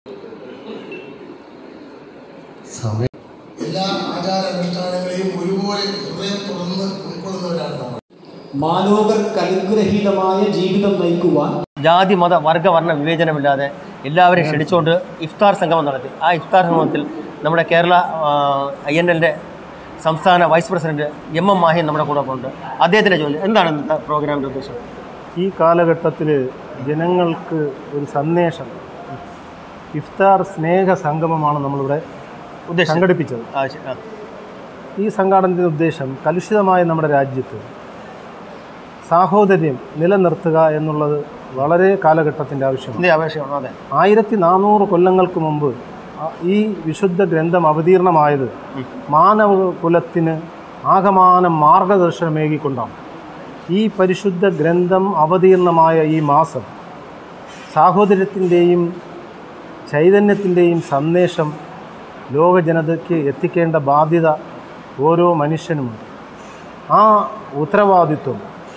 എല്ലാ ആചാരാനുഷ്ഠാനങ്ങളെയും ഒരുപോലെ ഹൃദയം തുറന്ന് ഉൾക്കൊള്ളുന്നവരാണ് നമ്മൾ. മാനവകർക്കനുഗ്രഹീതമായ ജീവിതം നയിക്കുവാൻ ജാതി മത വർഗ വർണ്ണ വിവേചനമില്ലാതെ എല്ലാവരെയും ക്ഷണിച്ചുകൊണ്ട് ഇഫ്താർ സംഗമം നടത്തി. ആ ഇഫ്താർ സംഗമത്തിൽ നമ്മുടെ കേരള INLന്റെ സംസ്ഥാന വൈസ് പ്രസിഡന്റ് MM മാഹി നമ്മുടെ കൂടെ ഉണ്ട്. അദ്ദേഹത്തിൻ്റെ ചോദ്യം എന്താണ് ഇന്നത്തെ പ്രോഗ്രാമിൻ്റെ ഉദ്ദേശം? ഈ കാലഘട്ടത്തിൽ ജനങ്ങൾക്ക് ഒരു സന്ദേശം, ഇഫ്താർ സ്നേഹ സംഗമമാണ് നമ്മളിവിടെ സംഘടിപ്പിച്ചത്. ഈ സംഘാടനത്തിൻ്റെ ഉദ്ദേശം കലുഷിതമായ നമ്മുടെ രാജ്യത്ത് സാഹോദര്യം നിലനിർത്തുക എന്നുള്ളത് വളരെ കാലഘട്ടത്തിൻ്റെ ആവശ്യമാണ്. 1400 കൊല്ലങ്ങൾക്ക് മുമ്പ് ഈ വിശുദ്ധ ഗ്രന്ഥം അവതീർണമായത് മാനവകുലത്തിന് ആകമാനം മാർഗദർശനമേകിക്കൊണ്ടാണ്. ഈ പരിശുദ്ധ ഗ്രന്ഥം അവതീർണമായ ഈ മാസം സാഹോദര്യത്തിൻ്റെയും ചൈതന്യത്തിൻ്റെയും സന്ദേശം ലോക ജനതയ്ക്ക് എത്തിക്കേണ്ട ബാധ്യത ഓരോ മനുഷ്യനുമുണ്ട്. ആ ഉത്തരവാദിത്വം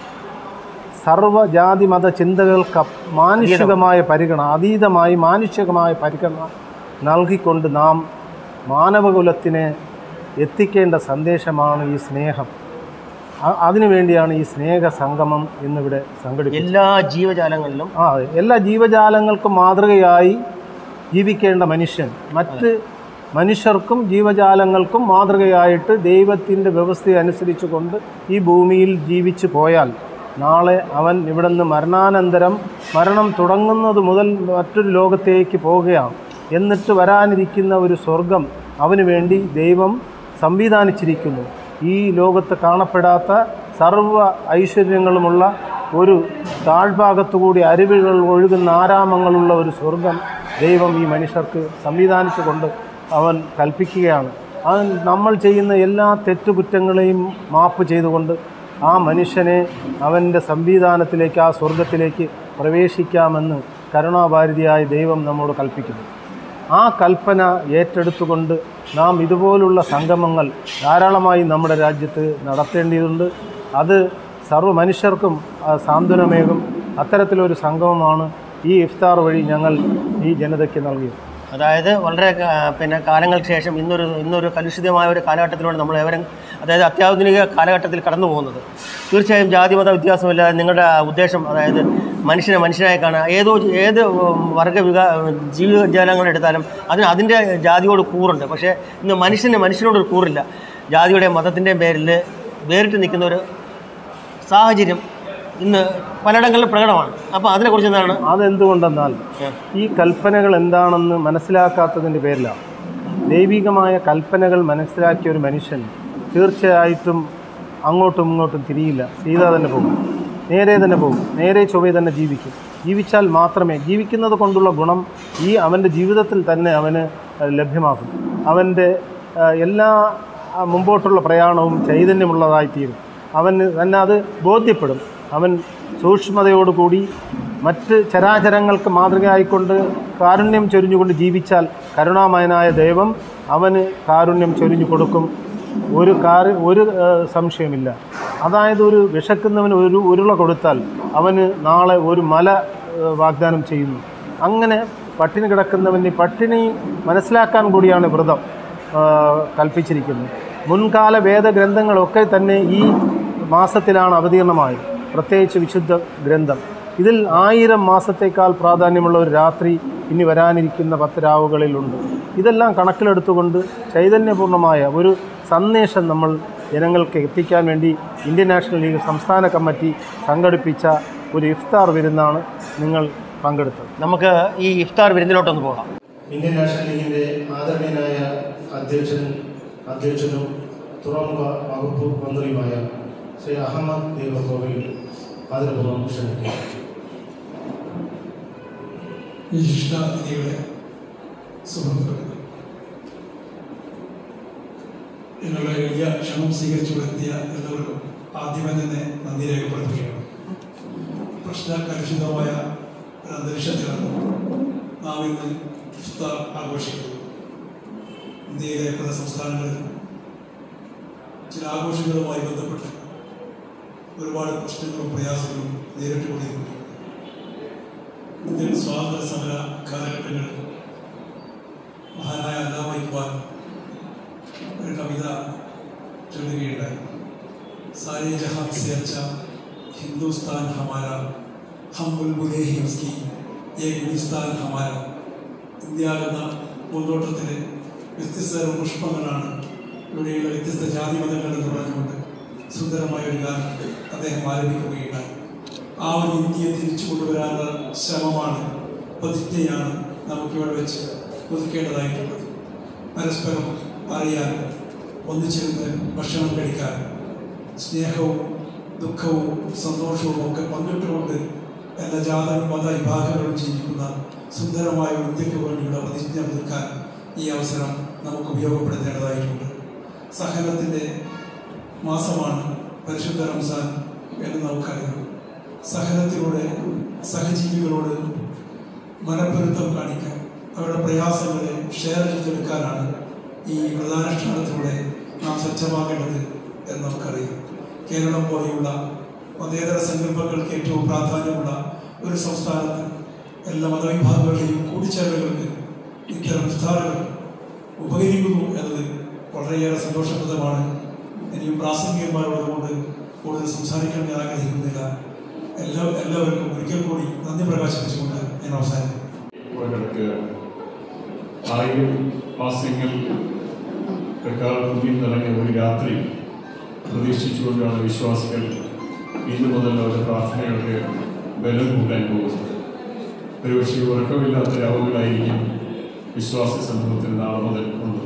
സർവ്വജാതി മത ചിന്തകൾക്ക് മാനുഷികമായ പരിഗണന, അതീതമായി മാനുഷികമായ പരിഗണന നൽകിക്കൊണ്ട് നാം മാനവകുലത്തിന് എത്തിക്കേണ്ട സന്ദേശമാണ് ഈ സ്നേഹം. അതിനുവേണ്ടിയാണ് ഈ സ്നേഹ സംഗമം ഇന്നിവിടെ സംഘടിപ്പിച്ചത്. എല്ലാ ജീവജാലങ്ങൾക്കും മാതൃകയായി ജീവിക്കേണ്ട മനുഷ്യൻ മറ്റ് മനുഷ്യർക്കും ജീവജാലങ്ങൾക്കും മാതൃകയായിട്ട് ദൈവത്തിൻ്റെ വ്യവസ്ഥയെ അനുസരിച്ചു കൊണ്ട് ഈ ഭൂമിയിൽ ജീവിച്ചു പോയാൽ നാളെ അവൻ ഇവിടെ നിന്ന് മരണാനന്തരം മരണം തുടങ്ങുന്നത് മുതൽ മറ്റൊരു ലോകത്തേക്ക് പോവുകയാണ്. എന്നിട്ട് വരാനിരിക്കുന്ന ഒരു സ്വർഗം അവന് വേണ്ടി ദൈവം സംവിധാനിച്ചിരിക്കുന്നു. ഈ ലോകത്ത് കാണപ്പെടാത്ത സർവ്വ ഐശ്വര്യങ്ങളുമുള്ള ഒരു താഴ്ഭാഗത്തുകൂടി അരുവികൾ ഒഴുകുന്ന ആരാമങ്ങളുള്ള ഒരു സ്വർഗം ദൈവം ഈ മനുഷ്യർക്ക് സംവിധാനിച്ചുകൊണ്ട് അവൻ കൽപ്പിക്കുകയാണ്. അവൻ നമ്മൾ ചെയ്യുന്ന എല്ലാ തെറ്റുകുറ്റങ്ങളെയും മാപ്പ് ചെയ്തുകൊണ്ട് ആ മനുഷ്യനെ അവൻ്റെ സംവിധാനത്തിലേക്ക്, ആ സ്വർഗത്തിലേക്ക് പ്രവേശിക്കാമെന്ന് കരുണാഭാരതിയായ ദൈവം നമ്മോട് കൽപ്പിക്കുന്നു. ആ കൽപ്പന ഏറ്റെടുത്തുകൊണ്ട് നാം ഇതുപോലുള്ള സംഗമങ്ങൾ ധാരാളമായി നമ്മുടെ രാജ്യത്ത് നടത്തേണ്ടതുണ്ട്. അത് സർവ്വ മനുഷ്യർക്കും സാന്ത്വനമേകും. അത്തരത്തിലൊരു സംഗമമാണ് ഈ ഇഫ്താർ വഴി ഞങ്ങൾ ഈ ജനതയ്ക്ക് നൽകിയത്. അതായത് വളരെ കാലങ്ങൾക്ക് ശേഷം ഇന്നൊരു കലുഷിതമായ ഒരു കാലഘട്ടത്തിലൂടെ നമ്മൾ ഏവരും, അതായത് അത്യാധുനിക കാലഘട്ടത്തിൽ കടന്നു പോകുന്നത്. തീർച്ചയായും ജാതി മത വ്യത്യാസമില്ലാതെ നിങ്ങളുടെ ഉദ്ദേശം, അതായത് മനുഷ്യനെ മനുഷ്യനായി കാണുക. ഏത് വർഗ ജീവജാലങ്ങളെടുത്താലും അതിൻ്റെ ജാതിയോട് കൂറുണ്ട്. പക്ഷേ ഇന്ന് മനുഷ്യനോടൊരു കൂറില്ല. ജാതിയുടെ മതത്തിൻ്റെയും പേരിൽ വേറിട്ട് നിൽക്കുന്ന ഒരു സാഹചര്യം ഇന്ന് പലയിടങ്ങളിലും പ്രകടമാണ്. അപ്പോൾ അതിനെക്കുറിച്ച് എന്താണ്? അതെന്തുകൊണ്ടെന്നാൽ ഈ കൽപ്പനകൾ എന്താണെന്ന് മനസ്സിലാക്കാത്തതിൻ്റെ പേരിലാണ്. ദൈവികമായ കൽപ്പനകൾ മനസ്സിലാക്കിയ ഒരു മനുഷ്യൻ തീർച്ചയായിട്ടും അങ്ങോട്ടും ഇങ്ങോട്ടും തിരിയില്ല. സീത തന്നെ പോകും, നേരെ തന്നെ പോകും, നേരെ ചൊവ്വേ തന്നെ ജീവിക്കും. ജീവിച്ചാൽ മാത്രമേ ജീവിക്കുന്നത് കൊണ്ടുള്ള ഗുണം അവൻ്റെ ജീവിതത്തിൽ തന്നെ അവന് ലഭ്യമാകും. അവൻ്റെ എല്ലാ മുമ്പോട്ടുള്ള പ്രയാണവും ചൈതന്യമുള്ളതായിത്തീരും. അവന് തന്നെ അത് ബോധ്യപ്പെടും. അവൻ സൂക്ഷ്മതയോടുകൂടി മറ്റ് ചരാചരങ്ങൾക്ക് മാതൃകയായിക്കൊണ്ട് കാരുണ്യം ചൊരിഞ്ഞുകൊണ്ട് ജീവിച്ചാൽ കരുണാമയനായ ദൈവം അവന് കാരുണ്യം ചൊരിഞ്ഞു കൊടുക്കും. ഒരു സംശയമില്ല. അതായത് ഒരു വിശക്കുന്നവന് ഒരു ഉരുള കൊടുത്താൽ അവന് നാളെ ഒരു മല വാഗ്ദാനം ചെയ്യുന്നു. അങ്ങനെ പട്ടിണി കിടക്കുന്നവന് പട്ടിണി മനസ്സിലാക്കാൻ കൂടിയാണ് വ്രതം കൽപ്പിച്ചിരിക്കുന്നത്. മുൻകാല വേദഗ്രന്ഥങ്ങളൊക്കെ തന്നെ ഈ മാസത്തിലാണ് അവതീർണമായത്. പ്രത്യേകിച്ച് വിശുദ്ധ ഗ്രന്ഥം. ഇതിൽ 1000 മാസത്തേക്കാൾ പ്രാധാന്യമുള്ള ഒരു രാത്രി ഇനി വരാനിരിക്കുന്ന 10 രാവുകളിലുണ്ട്. ഇതെല്ലാം കണക്കിലെടുത്തുകൊണ്ട് ചൈതന്യപൂർണ്ണമായ ഒരു സന്ദേശം നമ്മൾ ജനങ്ങൾക്ക് എത്തിക്കാൻ വേണ്ടി ഇന്ത്യൻ നാഷണൽ ലീഗ് സംസ്ഥാന കമ്മിറ്റി സംഘടിപ്പിച്ച ഒരു ഇഫ്താർ വിരുന്നാണ് നിങ്ങൾ പങ്കെടുത്തത്. നമുക്ക് ഈ ഇഫ്താർ വിരുന്നിലോട്ടൊന്ന് പോകാം. ഇന്ത്യൻ നാഷണൽ ലീഗിൻ്റെ ആദരണീയനായ അധ്യക്ഷനും തുറമുഖ വകുപ്പ് മന്ത്രിയുമായ ശ്രീ അഹമ്മദ് ദേവകോവിൽ ആദരപൂർവ്വം ക്ഷണിക്കുക. വിശിഷ്ടാതിഥികളെ, സുഹൃത്തുക്കളെ, ഞങ്ങളുടെ വലിയ ക്ഷണം സ്വീകരിച്ചുകൊണ്ടെത്തിയ എല്ലാവർക്കും ആദ്യമേ തന്നെ നന്ദി രേഖപ്പെടുത്തുകയാണ്. പ്രശ്നകലുഷിതമായ ഒരു അന്തരീക്ഷത്തിലാണ് നാം ഇന്ന് ഇഫ്താർ ആഘോഷിക്കുന്നത്. ഇന്ത്യയിലെ പല സംസ്ഥാനങ്ങളിൽ ചില ആഘോഷങ്ങളുമായി ബന്ധപ്പെട്ട് ഒരുപാട് പ്രശ്നങ്ങളും പ്രയാസങ്ങളും നേരിട്ടുകൊണ്ടിരിക്കുന്നു. ഇന്ത്യൻ സ്വാതന്ത്ര്യ സമര കാലഘട്ടങ്ങളിൽ വായിക്കുവാൻ ഒരു കവിത ചൊല്ലുകയുണ്ടായി. സാരേ ജഹാൻ സേ അച്ഛാ ഹിന്ദുസ്ഥാൻ ഹമാര ഹം ബുൽബുലേ ഹി ഉസ്കി യേ ഗുലിസ്ഥാൻ ഹമാര. ഇന്ത്യ എന്ന പൂന്തോട്ടത്തിലെ വ്യത്യസ്ത പുഷ്പങ്ങളാണ് ഇവിടെയുള്ള വ്യത്യസ്ത ജാതി മതങ്ങൾ എന്ന് പറഞ്ഞുകൊണ്ട് സുന്ദരമായ ഒരു ഗാനം അദ്ദേഹം ആരംഭിക്കുകയുണ്ടായി. ആ ഒരു ഇന്ത്യയെ തിരിച്ചു കൊണ്ടുവരാനുള്ള ശ്രമമാണ്, പ്രതിജ്ഞയാണ് നമുക്കിവിടെ വെച്ച് ഒതുക്കേണ്ടതായിട്ടുള്ളത്. പരസ്പരം അറിയാൻ, ഒന്നിച്ചിരുന്ന് ഭക്ഷണം കഴിക്കാൻ, സ്നേഹവും ദുഃഖവും സന്തോഷവും ഒക്കെ പങ്കിട്ടുകൊണ്ട് എല്ലാ ജാതി മത വിഭാഗങ്ങളും ജീവിക്കുന്ന സുന്ദരമായ ഇന്ത്യക്ക് വേണ്ടിയുള്ള പ്രതിജ്ഞ പുതുക്കാൻ ഈ അവസരം നമുക്ക് ഉപയോഗപ്പെടുത്തേണ്ടതായിട്ടുണ്ട്. സഹനത്തിൻ്റെ മാസമാണ് പരിശുദ്ധ റംസാൻ എന്ന് നമുക്കറിയാം. സഹനത്തിലൂടെ സഹജീവികളോട് മനപ്പൊരുത്തം കാണിക്കാൻ, അവരുടെ പ്രയാസങ്ങളെ ഷെയർ ചെയ്തെടുക്കാനാണ് ഈ വ്രതാനുഷ്ഠാനത്തിലൂടെ നാം സജ്ജമാകേണ്ടത് എന്ന് നമുക്കറിയാം. കേരളം പോലെയുള്ള മതേതര സങ്കല്പങ്ങൾക്ക് ഏറ്റവും പ്രാധാന്യമുള്ള ഒരു സംസ്ഥാനത്ത് എല്ലാ മതവിഭാഗങ്ങളുടെയും കൂടിച്ചേരലുകൾക്ക് ഇത്തരം ഇഫ്താറുകൾ ഉപകരിക്കുന്നു എന്നത് വളരെയേറെ സന്തോഷപ്രദമാണ്. ഇനിയും പ്രാസംഗികന്മാരോടുകൊണ്ട് കൂടുതൽ സംസാരിക്കാൻ ഞാൻ ആഗ്രഹിക്കുന്നില്ല. എല്ലാവർക്കും ഒരിക്കൽ കൂടി നന്ദി പ്രകാശിപ്പിച്ചുകൊണ്ട് ഞാൻ അവസാനിക്കും. 1000 വാസ്യങ്ങൾ കുഞ്ഞിൽ നിറഞ്ഞ ഒരു രാത്രി പ്രതീക്ഷിച്ചുകൊണ്ടാണ് വിശ്വാസികൾ ഇന്നു മുതൽ അവരുടെ പ്രാർത്ഥനകൾക്ക് ബലം കൂട്ടാൻ പോകുന്നത്. ഒരുപക്ഷെ ഉറക്കമില്ലാത്ത രാവുകളായിരിക്കും വിശ്വാസ സമൂഹത്തിന് നാളെ മുതൽ ഉള്ളത്.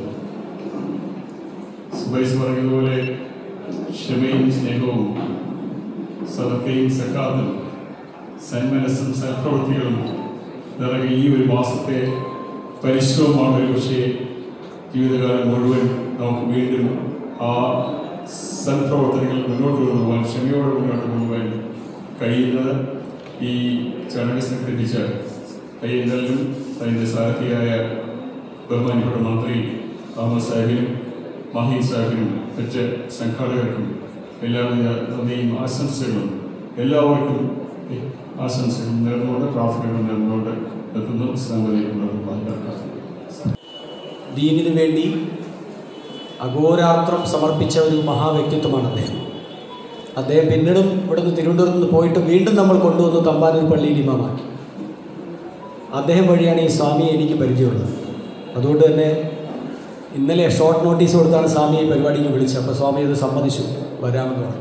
സുബൈസ് പറഞ്ഞതുപോലെ ക്ഷമയും സ്നേഹവും സദക്കയും സക്കാത്തും സന്മനസ്സും സൽപ്രവൃത്തികളും നിറഞ്ഞ ഈ ഒരു മാസത്തെ പരിശ്രമമാണ് ഒരുപക്ഷെ ജീവിതകാലം മുഴുവൻ നമുക്ക് വീണ്ടും ആ സൽപ്രവർത്തനങ്ങൾ മുന്നോട്ട് കൊണ്ടുപോകാൻ, ക്ഷമയോടെ മുന്നോട്ട് കൊണ്ടുപോകാൻ കഴിയുന്നത്. ഈ ചടങ്ങ് സംഘടിപ്പിച്ച കയ്യന്തലിനും അതിൻ്റെ സാരഥിയായ ബഹുമാനപ്പെട്ട മന്ത്രി അഹമ്മദ് സാഹിബിനും മഹീൻ സാഹിബിനും മറ്റ് സംഘാടകർക്കും എല്ലാവിധ നന്ദിയും ആശംസകളും എല്ലാവർക്കും ആശംസകളും നേർന്നുകൊണ്ട് പ്രാർത്ഥനകൾ നേർന്നുകൊണ്ട് എത്തുന്നു. ദീനിനു വേണ്ടി അഘോരാത്രം സമർപ്പിച്ച ഒരു മഹാവ്യക്തിത്വമാണ് അദ്ദേഹം പിന്നീടും ഇവിടുന്ന് തിരുവനന്തപുരത്ത് നിന്ന് പോയിട്ട് വീണ്ടും നമ്മൾ കൊണ്ടുവന്ന് തമ്പാനൂർ പള്ളിയിൽ ഇമാമാക്കി. അദ്ദേഹം വഴിയാണ് ഈ സ്വാമിയെ എനിക്ക് പരിചയമുള്ളത്. അതുകൊണ്ട് തന്നെ ഇന്നലെ ഷോർട്ട് നോട്ടീസ് കൊടുത്താണ് സ്വാമിയെ പരിപാടിക്ക് വിളിച്ചത്. അപ്പോൾ സ്വാമി അത് സമ്മതിച്ചു, വരാമെന്ന് പറഞ്ഞു.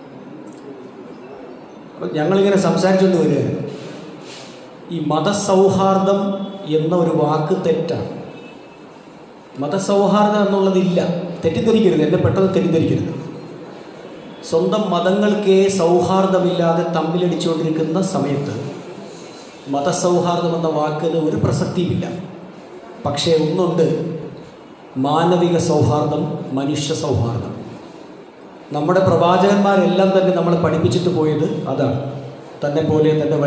അപ്പം ഞങ്ങളിങ്ങനെ സംസാരിച്ചുകൊണ്ട് വരികയാണ്. ഈ മതസൗഹാർദ്ദം എന്ന ഒരു വാക്ക് തെറ്റാണ്. മതസൗഹാർദ്ദം എന്നുള്ളതില്ല. തെറ്റിദ്ധരിക്കരുത്, എന്നെ പെട്ടെന്ന് തെറ്റിദ്ധരിക്കരുത്. സ്വന്തം മതങ്ങൾക്കേ സൗഹാർദ്ദമില്ലാതെ തമ്മിലടിച്ചുകൊണ്ടിരിക്കുന്ന സമയത്ത് മതസൗഹാർദ്ദം എന്ന വാക്കിന് ഒരു പ്രസക്തിയുമില്ല. പക്ഷേ ഒന്നുണ്ട്, മാനവിക സൗഹാർദ്ദം, മനുഷ്യ സൗഹാർദ്ദം. നമ്മുടെ പ്രവാചകന്മാരെല്ലാം തന്നെ നമ്മളെ പഠിപ്പിച്ചിട്ട് പോയത് അതാണ്. തന്നെ പോലെ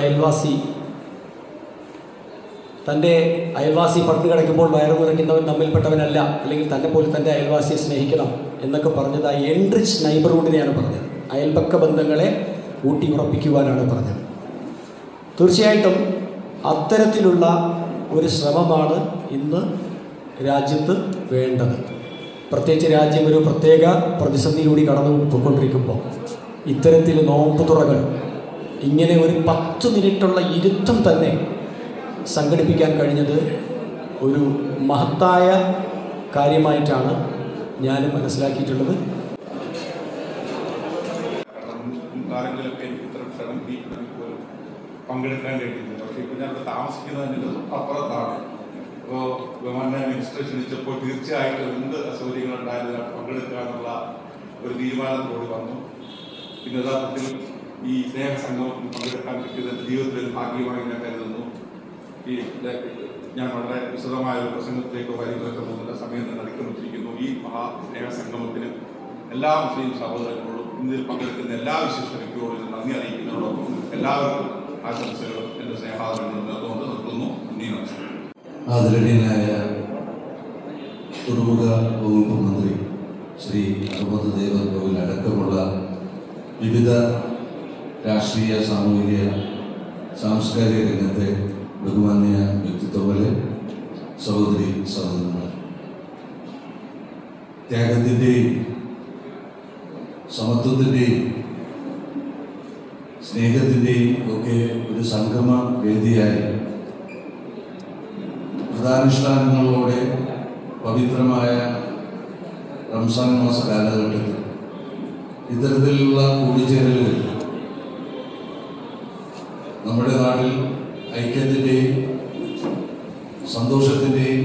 തൻ്റെ അയൽവാസി പട്ടിണി കിടക്കുമ്പോൾ വയറു നിറയ്ക്കുന്നവൻ നമ്മിൽപ്പെട്ടവനല്ല, അല്ലെങ്കിൽ തന്നെ പോലെ തൻ്റെ അയൽവാസിയെ സ്നേഹിക്കണം എന്നൊക്കെ പറഞ്ഞത് ആ എൻറിച്ച് നൈബർഹുഡിനെയാണ് പറഞ്ഞത്. അയൽപക്ക ബന്ധങ്ങളെ ഊട്ടി ഉറപ്പിക്കുവാനാണ് പറഞ്ഞത്. തീർച്ചയായിട്ടും അത്തരത്തിലുള്ള ഒരു ശ്രമമാണ് ഇന്ന് രാജ്യത്ത് വേണ്ടത്. പ്രത്യേകിച്ച് രാജ്യം ഒരു പ്രത്യേക പ്രതിസന്ധിയിലൂടെ കടന്നു പോയിക്കൊണ്ടിരിക്കുമ്പോൾ ഇത്തരത്തിൽ നോമ്പുതുറകൾ, ഇങ്ങനെ ഒരു 10 മിനിറ്റുള്ള ഇരുത്തം തന്നെ സംഘടിപ്പിക്കാൻ കഴിഞ്ഞത് ഒരു മഹത്തായ കാര്യമായിട്ടാണ് ഞാനും മനസ്സിലാക്കിയിട്ടുള്ളത്. കാലങ്ങളിലൊക്കെ എനിക്ക് ഇത്തരം ക്ഷണം പോലും പങ്കെടുക്കാൻ കഴിയുന്നില്ല. പക്ഷേ ഇപ്പോൾ ഞാൻ താമസിക്കുന്നതിൻ്റെ അപ്പുറത്താണ്. ഇപ്പോൾ ബഹുമാനായ മിനിസ്റ്റർ ക്ഷണിച്ചപ്പോൾ തീർച്ചയായിട്ടും എന്ത് അസൗകര്യങ്ങളുണ്ടായാലും പങ്കെടുക്കുക എന്നുള്ള ഒരു തീരുമാനത്തോട് വന്നു. പിന്നെ യഥാർത്ഥത്തിൽ ഈ സ്നേഹസംഗമത്തിൽ പങ്കെടുക്കാൻ കിട്ടിയത് എൻ്റെ ജീവിതത്തിലൊരു ഭാഗ്യമായി ഞാൻ കരുതുന്നു. ഈ ഞാൻ വളരെ വിശദമായ ഒരു പ്രസംഗത്തിലേക്ക് വരുന്നതിനുള്ള സമയം തന്നെ അതിക്രമിച്ചിരിക്കുന്നു. ഈ മഹാസ്നേഹസംഗമത്തിന് എല്ലാ മുസ്ലിം സഹോദരങ്ങളോടും ഇതിൽ പങ്കെടുക്കുന്ന എല്ലാ വിശിഷ്ട വ്യക്തികളോടും നന്ദി അറിയിക്കുന്നതോടൊപ്പം എല്ലാവർക്കും ആശംസകളും എൻ്റെ സ്നേഹാദരങ്ങളും നേർന്നുകൊണ്ട് നിർത്തുന്നു. നന്ദി, നമസ്കാരം. ആദരണീയനായ തുറമുഖ വകുപ്പ് മന്ത്രി ശ്രീ അഹമ്മദ് ദേവൻ അടക്കമുള്ള വിവിധ രാഷ്ട്രീയ, സാമൂഹിക, സാംസ്കാരിക രംഗത്തെ ബഹുമാന്യ വ്യക്തിത്വങ്ങളെ, സഹോദരന്മാർ, ത്യാഗത്തിൻ്റെയും സമത്വത്തിൻ്റെയും സ്നേഹത്തിൻ്റെയും ഒക്കെ ഒരു സംഗമ വേദിയായി വ്രതാനുഷ്ഠാനങ്ങളോടെ പവിത്രമായ റംസാൻ മാസ കാലഘട്ടത്തിൽ ഇത്തരത്തിലുള്ള കൂടിച്ചേരലുകൾ നമ്മുടെ നാട്ടിൽ ഐക്യത്തിൻ്റെയും സന്തോഷത്തിൻ്റെയും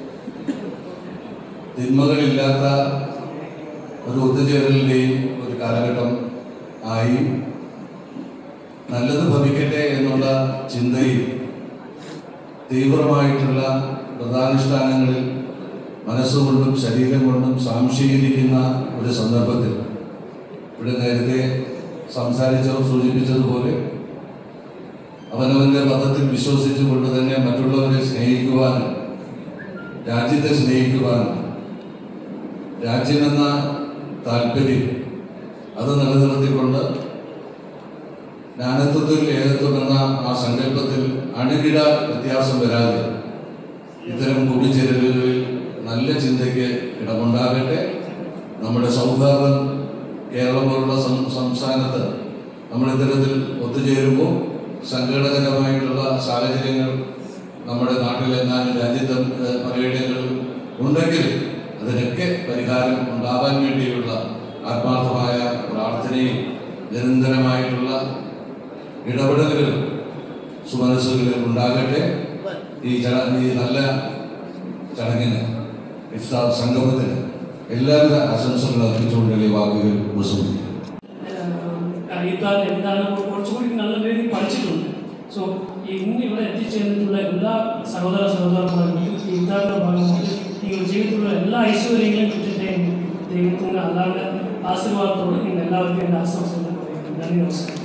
തിന്മകളില്ലാത്ത ഒരു ഒത്തുചേരലിൻ്റെയും ഒരു കാലഘട്ടം ആയി നല്ലത് ഭവിക്കട്ടെ എന്നുള്ള ചിന്തയിൽ തീവ്രമായിട്ടുള്ള വ്രതാനുഷ്ഠാനങ്ങളിൽ മനസ്സുകൊണ്ടും ശരീരം കൊണ്ടും സാംശീകരിക്കുന്ന ഒരു സന്ദർഭത്തിൽ ഇവിടെ നേരത്തെ സൂചിപ്പിച്ചതുപോലെ അവനവൻ്റെ മതത്തിൽ വിശ്വസിച്ചുകൊണ്ട് തന്നെ മറ്റുള്ളവരെ സ്നേഹിക്കുവാനും രാജ്യത്തെ സ്നേഹിക്കുവാനും രാജ്യമെന്ന താല്പര്യം അത് നിലനിർത്തിക്കൊണ്ട് ജ്ഞാനത്വത്തിൽ ഏകത്വം എന്ന ആ സങ്കല്പത്തിൽ അണുകിട വ്യത്യാസം വരാതെ ഇത്തരം കൂടിച്ചേരലുകളിൽ നല്ല ചിന്തയ്ക്ക് ഇടമുണ്ടാകട്ടെ. നമ്മുടെ സൗഹാർദ്ദം കേരളം പോലുള്ള സംസ്ഥാനത്ത് നമ്മൾ ഇത്തരത്തിൽ ഒത്തുചേരുമ്പോൾ സങ്കടകരമായിട്ടുള്ള സാഹചര്യങ്ങൾ നമ്മുടെ നാട്ടിലെങ്ങാനും രാജ്യത്ത് പലയിടങ്ങളിൽ ഉണ്ടെങ്കിൽ അതിനൊക്കെ പരിഹാരം ഉണ്ടാകാൻ വേണ്ടിയുള്ള ആത്മാർത്ഥമായ പ്രാർത്ഥനയും നിരന്തരമായിട്ടുള്ള ഇടപെടലുകൾ സുമനസ്സുകളിൽ ഉണ്ടാകട്ടെ. ഈ നല്ല ചടങ്ങിന് ഇഫ്താർ സംഗമത്തിന് എല്ലാവിധ ആശംസകളും അർപ്പിച്ചുകൊണ്ടുള്ള വാക്കുകൾ ഉപസംഹരിക്കും. എന്താണ് കുറച്ചുകൂടി നല്ല രീതിയിൽ പഠിച്ചിട്ടുണ്ട്. സോ ഇന്ന് ഇവിടെ എത്തിച്ചേർന്നിട്ടുള്ള എല്ലാ സഹോദരന്മാർക്കും ഈ ഇഫ്താറിന്റെ ഭാഗമായി ഈ ജീവിതത്തിലുള്ള എല്ലാ ഐശ്വര്യങ്ങളും കിട്ടട്ടെ ദൈവത്തിന് അല്ലാതെ ആശീർവാദത്തോടെ എല്ലാവർക്കും എൻ്റെ ആശംസകൾ പറയുന്നു. നന്ദി, നമസ്കാരം.